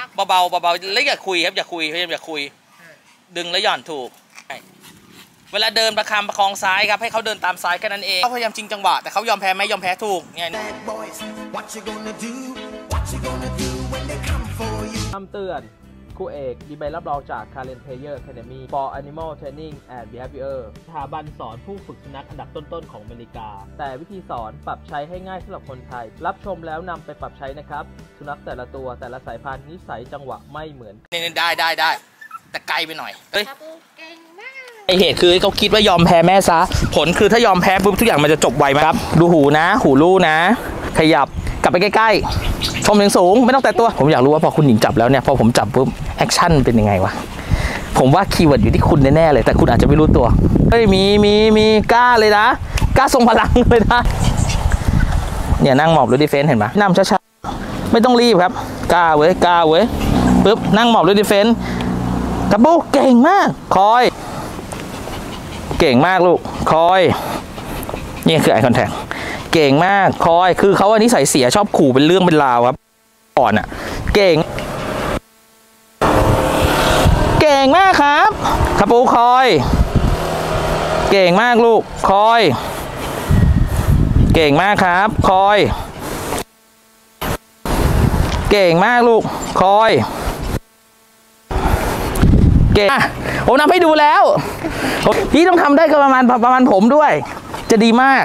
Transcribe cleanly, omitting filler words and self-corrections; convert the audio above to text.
เบาๆแล้วอย่าคุยครับอย่าคุยพยายามอย่าคุยดึงแล้วหย่อนถูกเวลาเดินประคองซ้ายครับให้เขาเดินตามซ้ายแค่นั้นเองเขาพยายามจริงจังหวะแต่เขายอมแพ้ไหมยอมแพ้ถูกเนี่ยคำเตือนครูเอกมีใบรับรองจาก Karen Player Academy for Animal Training and Behavior สถาบันสอนผู้ฝึกสุนัขอันดับต้นๆของอเมริกาแต่วิธีสอนปรับใช้ให้ง่ายสำหรับคนไทยรับชมแล้วนำไปปรับใช้นะครับสุนัขแต่ละตัวแต่ละสายพันธุ์นิสัยจังหวะไม่เหมือนได้แต่ไกลไปหน่อยเฮ้ยไอเหตุคือเขาคิดว่ายอมแพ้แม่ซะผลคือถ้ายอมแพ้ปุ๊บทุกอย่างมันจะจบไวไหมครับดูหูนะหูลู่นะขยับกลับไปใกล้ๆชมสูงไม่ต้องแต่ตัวผมอยากรู้ว่าพอคุณหญิงจับแล้วเนี่ยพอผมจับปุ๊บแอคชั่นเป็นยังไงวะผมว่าคีย์เวิร์ดอยู่ที่คุณแน่ๆเลยแต่คุณอาจจะไม่รู้ตัวเฮ้ยมีกล้าเลยนะกล้าทรงพลังเลยนะเนี่ยนั่งหมอบหรือดิเฟนส์เห็นไหมนำช้าๆไม่ต้องรีบครับกล้าเว้ยปุ๊บนั่งหมอบหรือดิเฟนส์กระปุกเก่งมากคอยเก่งมากลูกคอยนี่คือไอคอนแทคเก่งมากคอยคือเขาอันนี้ใส่เสียชอบขู่เป็นเรื่องเป็นราวครับอ่อนอ่ะเก่งมากครับคาปูคอยเก่งมากลูกคอยเก่งมากครับคอยเก่งมากลูกคอยเก่งผมทำให้ดูแล้วพี่ต้องทำได้ก็ประมาณผมด้วยจะดีมาก